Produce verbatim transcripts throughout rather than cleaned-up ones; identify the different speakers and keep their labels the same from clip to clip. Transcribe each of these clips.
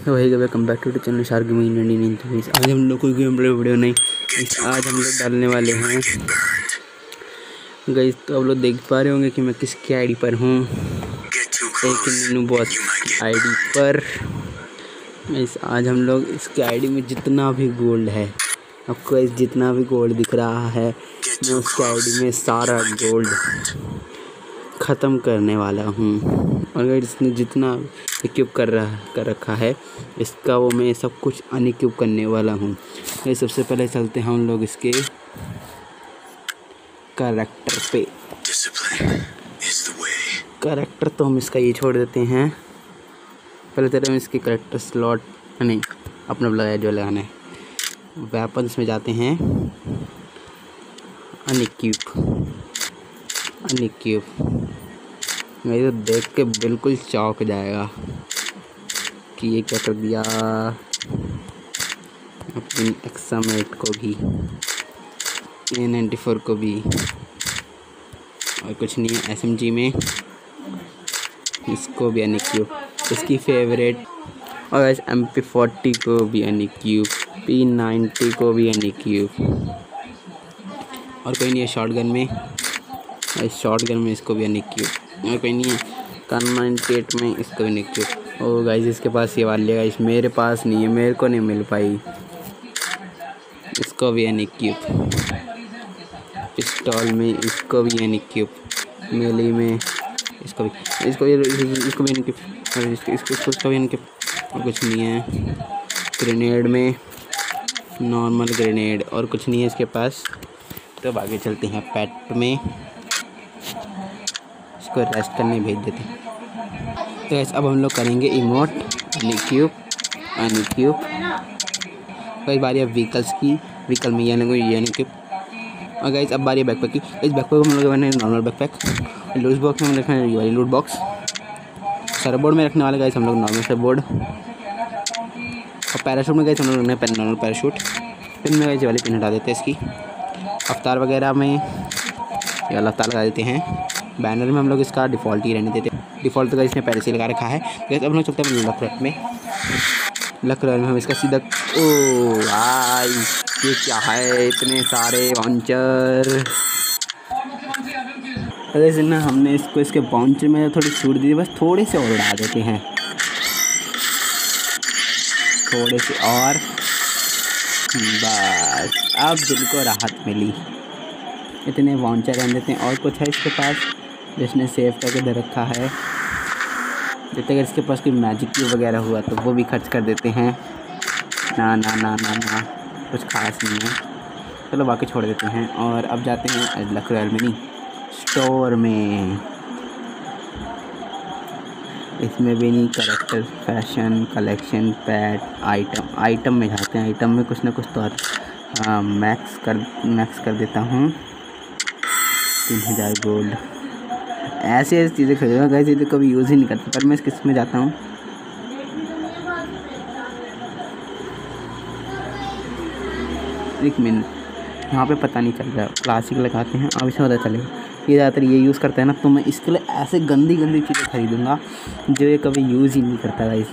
Speaker 1: तो वही welcome back to the channel Shark gaming nineteen ninety three. आज हम लोग कोई गेम प्ले वीडियो नहीं, आज हम लोग डालने वाले हैं गाइस। तो आप लोग देख पा रहे होंगे कि मैं किसकी आईडी पर हूँ, एक मीनू बॉस आईडी पर। गाइस आज हम लोग इसकी आईडी में जितना भी गोल्ड है, आपको इस जितना भी गोल्ड दिख रहा है, मैं उसकी आईडी में सारा गोल्ड ख़त्म करने वाला हूँ। और अगर इसने जितना इक्विप कर रहा कर रखा है इसका, वो मैं सब कुछ अनइक्विप करने वाला हूँ। ये सबसे पहले चलते हैं हम लोग इसके कैरेक्टर पे। कैरेक्टर तो हम इसका ये छोड़ देते हैं, पहले तरह हम इसके कैरेक्टर स्लॉट नहीं अपना लगाया जो लगाना है। वेपन्स में जाते हैं, अनइक्विप अनइक्विप मेरे तो देख के बिल्कुल चौंक जाएगा कि ये क्या कर दिया अपनी एक्सामेट को भी, ए नाइन्टी फोर को भी, और कुछ नहीं है एस एम जी में इसको भी अनइक्विप, इसकी फेवरेट। और एम पी फोर्टी को भी अनइक्विप, पी नाइन्टी को भी अनइक्विप, और कोई नहीं है शॉटगन में, शॉटगन में इसको भी अनइक्विप, और कोई नहीं है कन नाइन्टी एट में इसको भी अनइक्विप। ओ गाइस इसके पास ये वाली है गाइस, मेरे पास नहीं है, मेरे को नहीं मिल पाई, इसको भी अनइक्विप। पिस्टॉल में इसको भी अनइक्विप, मेली में इसको भी इसको इसको भी अनइक्विप, और इसको इसको इसको भी अनइक्विप, और कुछ नहीं है। ग्रेनेड में नॉर्मल ग्रेनेड, और कुछ नहीं है इसके पास। तो अब आगे चलते हैं पेट में, इसको रेस्ट करने भेज देते हैं। तो गाइस अब हम लोग करेंगे इमोट अनइक्विप अनइक्विप। कई बारी अब व्हीकल्स की, व्हीकल में ये नहीं ये अनइक्विप। और गाइस अब बारी बैकपैक की, इस बैकपैक को हम लोग रखने नॉर्मल बैकपैक। लूज बॉक्स में हम रखने ये वाली लूट बॉक्स। सरबोर्ड में रखने वाले गाइस हम लोग नॉर्मल सरबोर्ड। और पैराशूट में गाइस हम लोग रखने पेन नॉर्मल पैराशूट। पिन में गाइस ये वाली पिन हटा देते हैं इसकी। अवतार वगैरह में ये वाला अवतार लगा देते हैं। बैनर में हम लोग इसका डिफ़ॉल्ट ही रहने देते हैं, डिफ़ॉल्ट तो इसने पहले से लगा रखा है। तो अब हम लोग चलते हैं लक रॉयल में, लक रॉयल में हम इसका सीधा, ओ भाई ये क्या है, इतने सारे बाउंचर। जैसे ना हमने इसको इसके बाउंचर में थोड़ी छूट दी, बस थोड़े से और उड़ा देते हैं, थोड़े से और, बस अब दिल को राहत मिली। इतने बाउंचर रहने देते हैं। और कुछ है इसके पास जिसने सेव करके दे रखा है, जैसे अगर इसके पास कोई मैजिक क्यूब वगैरह हुआ तो वो भी खर्च कर देते हैं। ना ना ना ना ना कुछ खास नहीं है, चलो बाकी छोड़ देते हैं। और अब जाते हैं लक रॉयल में नहीं स्टोर में, इसमें भी नहीं character fashion collection pet item, item में जाते हैं। आइटम में कुछ ना कुछ तो आ, मैक्स कर मैक्स कर देता हूँ, तीन हज़ार गोल्ड। ऐसी ऐसी चीज़ें खरीदूँगा गाइस, ये तो कभी यूज़ ही नहीं करता, पर मैं किस में जाता हूँ, एक मिनट यहाँ पे पता नहीं चल रहा, क्लासिक लगाते हैं अब इसे पता चलेगा। ये ज़्यादातर ये यूज़ करता है ना, तो मैं इसके लिए ऐसे गंदी गंदी चीज़ें खरीदूँगा जो ये कभी यूज़ ही नहीं करता गाइस।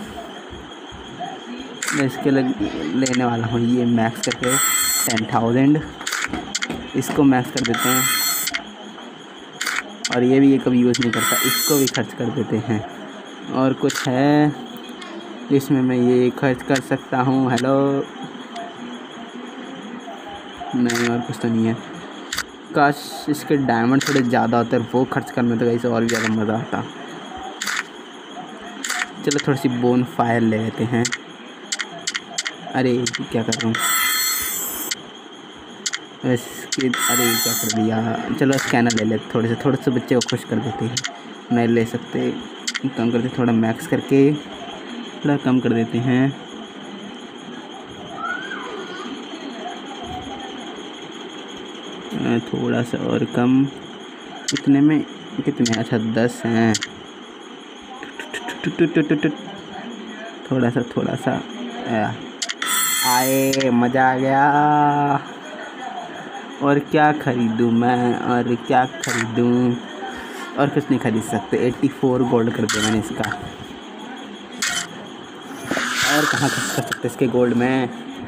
Speaker 1: मैं इसके लिए लेने वाला हूँ ये मैक्स करके टेन थाउजेंड, इसको मैक्स कर देते हैं। और ये भी ये कभी यूज़ नहीं करता, इसको भी खर्च कर देते हैं। और कुछ है जिसमें मैं ये खर्च कर सकता हूँ, हेलो नहीं और कुछ तो नहीं है। काश इसके डायमंड थोड़े ज़्यादा होते हैं, वो खर्च करने तो कैसे और भी ज़्यादा मज़ा आता। चलो थोड़ी सी बोन फायर ले लेते हैं। अरे क्या कर रहा हूँ इसकी, अरे क्या कर दिया। चलो स्कैनर ले लेते, थोड़े से थोड़े से बच्चे को खुश कर देते हैं। नहीं ले सकते, कम करते, थोड़ा मैक्स करके थोड़ा कम कर देते हैं। थोड़ा सा और कम, इतने में कितने, अच्छा दस हैं। थोड़ा सा थोड़ा सा आए, मज़ा आ गया। और क्या ख़रीदूँ मैं, और क्या ख़रीदूँ, और कुछ नहीं खरीद सकते। चौरासी गोल्ड कर दिया मैंने इसका। और कहाँ खर्च कर सकते इसके गोल्ड में।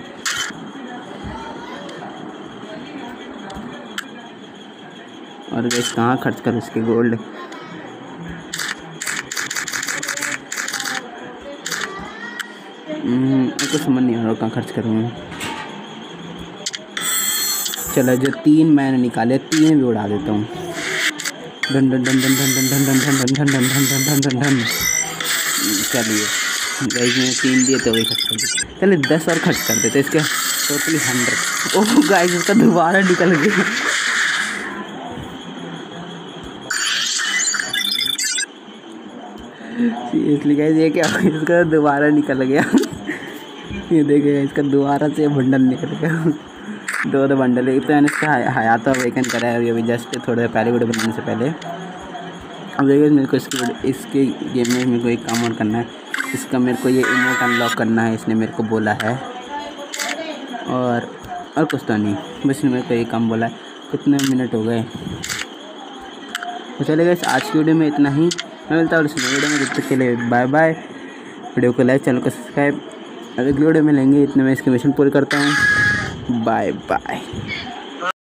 Speaker 1: और गाइस कहाँ खर्च करूँ इसके गोल्ड। कुछ समझ नहीं आ रहा कहाँ खर्च करूँ। चलो जो तीन मैंने निकाले तीन भी उड़ा देता हूँ। Done done done done done done done done done done done done done done done. चलिए गाइस मैंने तीन दिए तो वही खर्च कर दिए। चलिए दस और खर्च कर देते इसके टोटली हंड्रेड। ओह गाइस उसका दोबारा निकल गया। इसलिए गाइस ये क्या इसका दोबारा निकल गया। ये देखिए इसका दोबारा से बंडल निकल गया। दो दो बंडल एक तो मैंने इसका हयात अवेकन करा है अभी जस्ट थोड़े पहले वीडियो बनाने से पहले। अब देखिए मेरे को इसके इसके गेम में मेरे को एक काम और करना है। इसका मेरे को ये इमोट अनलॉक करना है, इसने मेरे को बोला है। और और कुछ तो नहीं, बस इसने मेरे को ये काम बोला है। कितने मिनट हो गए तो चले गए आज की वीडियो में इतना ही। मैं मिलता हूँ इस वीडियो में, जब तक के लिए बाय बाय। वीडियो को लाइक चैनल को सब्सक्राइब। अगली वीडियो में लेंगे, इतने मैं इसकी मिशन पूरी करता हूँ। Bye bye.